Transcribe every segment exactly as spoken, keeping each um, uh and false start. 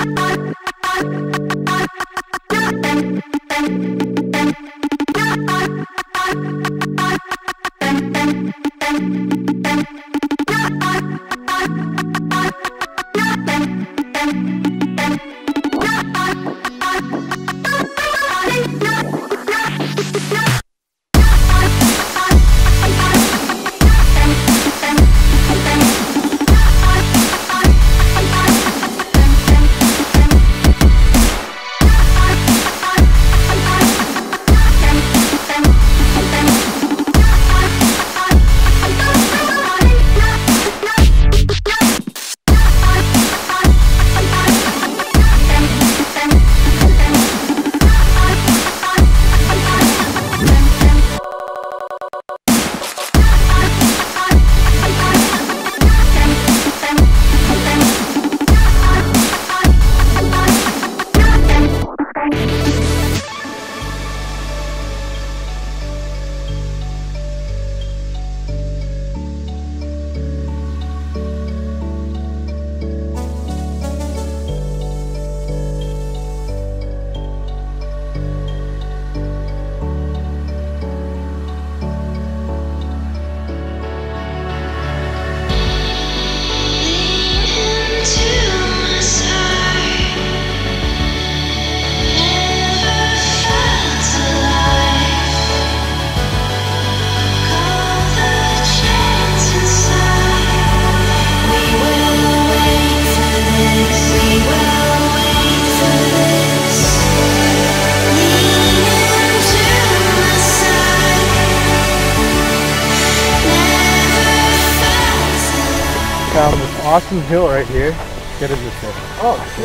Found this awesome hill right here. Get in this hill. Oh, shoot.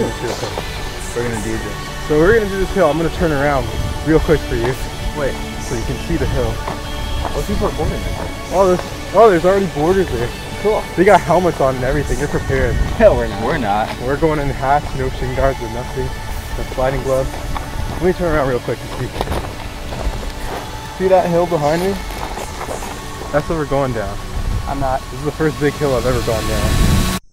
We're gonna do this. So we're gonna do this hill. I'm gonna turn around real quick for you. Wait. So you can see the hill. What people are boarding there? Oh, there's, oh, there's already boarders there. Cool. They got helmets on and everything. They're prepared. Hell, we're, we're not. We're going in hats, no shin guards or nothing. No sliding gloves. Let me turn around real quick to see. See that hill behind me? That's what we're going down. I'm not. This is the first big hill I've ever gone down.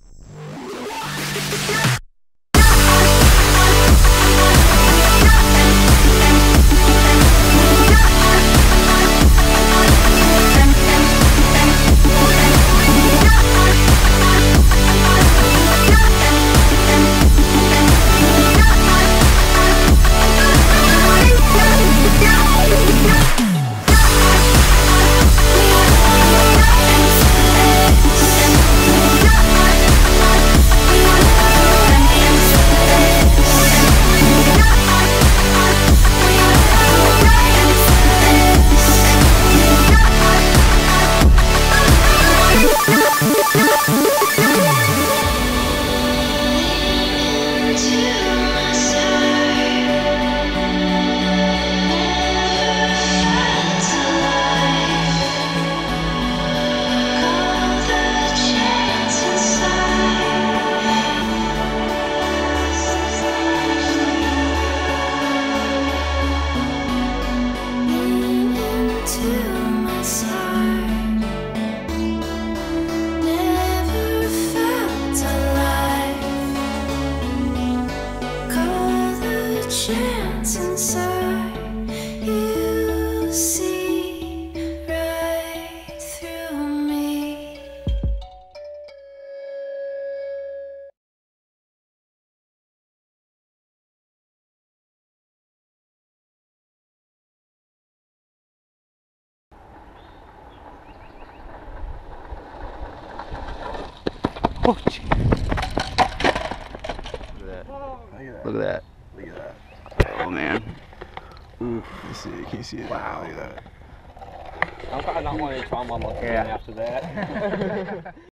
Oh, geez. Look at that. Look at that. Look at that. Oh, man. Ooh, you see it? Can you see it? Wow. Look at that. I'm probably not wanting to trauma looking after that.